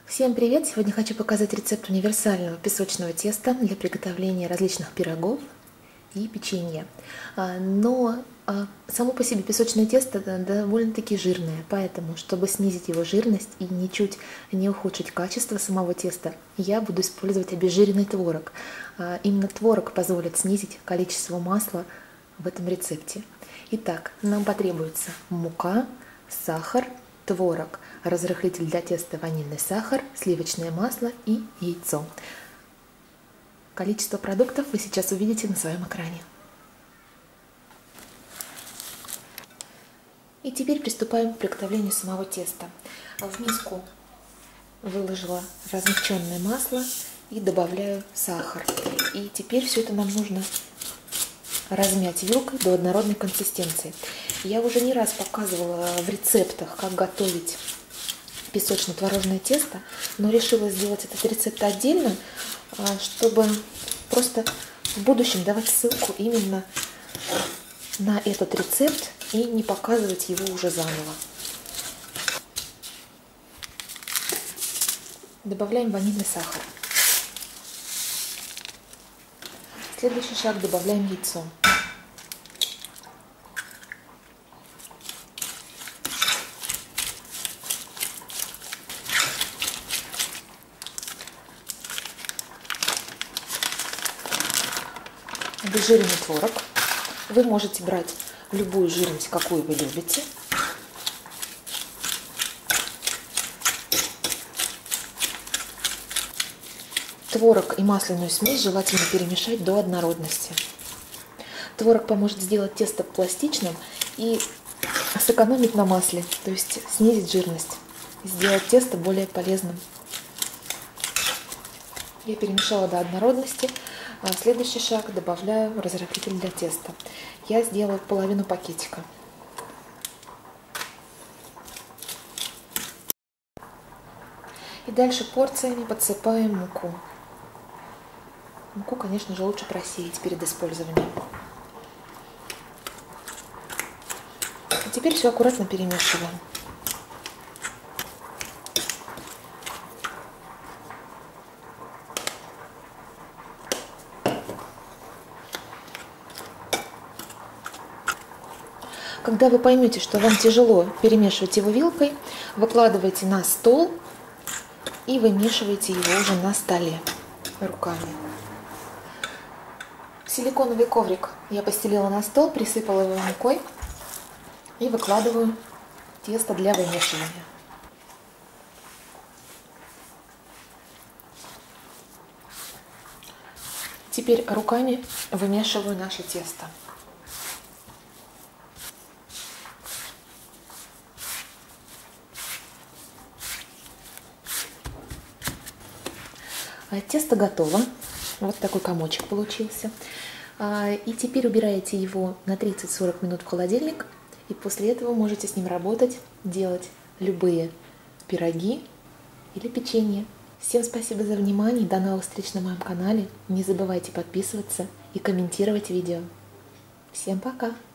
Всем привет! Сегодня хочу показать рецепт универсального песочного теста для приготовления различных пирогов и печенья. Но само по себе песочное тесто довольно-таки жирное, поэтому, чтобы снизить его жирность и ничуть не ухудшить качество самого теста, я буду использовать обезжиренный творог. Именно творог позволит снизить количество масла в этом рецепте. Итак, нам потребуется мука, сахар, творог, разрыхлитель для теста ванильный сахар, сливочное масло и яйцо. Количество продуктов вы сейчас увидите на своем экране. И теперь приступаем к приготовлению самого теста. В миску выложила размягченное масло и добавляю сахар. И теперь все это нам нужно размять вилкой до однородной консистенции. Я уже не раз показывала в рецептах, как готовить песочно-творожное тесто, но решила сделать этот рецепт отдельно, чтобы просто в будущем давать ссылку именно на этот рецепт и не показывать его уже заново. Добавляем ванильный сахар. Следующий шаг — добавляем яйцо. Обезжиренный творог. Вы можете брать любую жирность, какую вы любите. Творог и масляную смесь желательно перемешать до однородности. Творог поможет сделать тесто пластичным и сэкономить на масле, то есть снизить жирность, сделать тесто более полезным. Я перемешала до однородности. Следующий шаг — добавляю разрыхлитель для теста. Я сделаю половину пакетика. И дальше порциями подсыпаем муку. Муку, конечно же, лучше просеять перед использованием. И теперь все аккуратно перемешиваем. Когда вы поймете, что вам тяжело перемешивать его вилкой, выкладывайте на стол и вымешивайте его уже на столе руками. Силиконовый коврик я постелила на стол, присыпала его мукой и выкладываю тесто для вымешивания. Теперь руками вымешиваю наше тесто. Тесто готово. Вот такой комочек получился. И теперь убираете его на 30-40 минут в холодильник. И после этого можете с ним работать, делать любые пироги или печенье. Всем спасибо за внимание. До новых встреч на моем канале. Не забывайте подписываться и комментировать видео. Всем пока!